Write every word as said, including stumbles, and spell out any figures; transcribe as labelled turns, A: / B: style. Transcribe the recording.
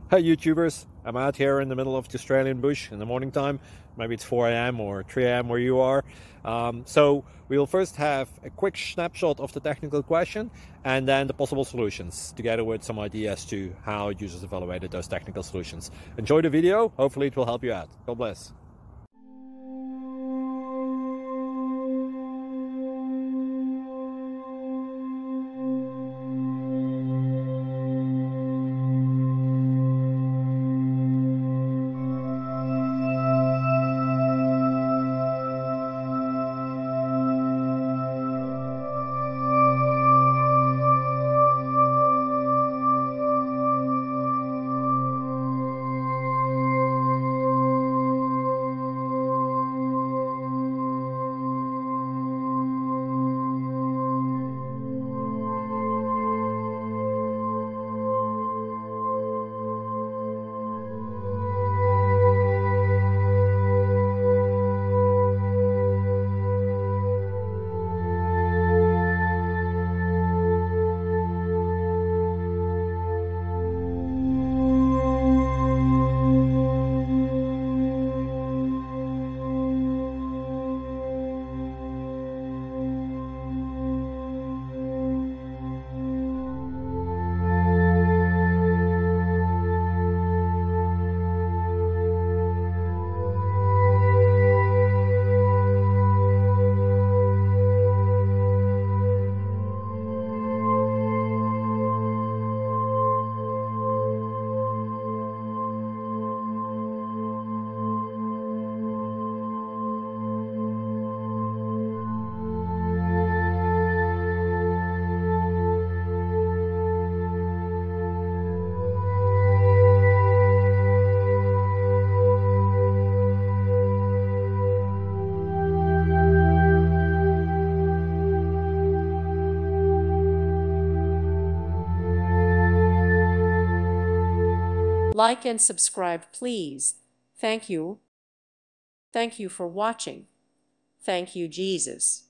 A: Hey YouTubers, I'm out here in the middle of the Australian bush in the morning time. Maybe it's four A M or three A M where you are. Um, so we'll first have a quick snapshot of the technical question and then the possible solutions, together with some ideas to how users evaluated those technical solutions. Enjoy the video, hopefully it will help you out. God bless.
B: Like and subscribe, please. Thank you. Thank you for watching. Thank you, Jesus.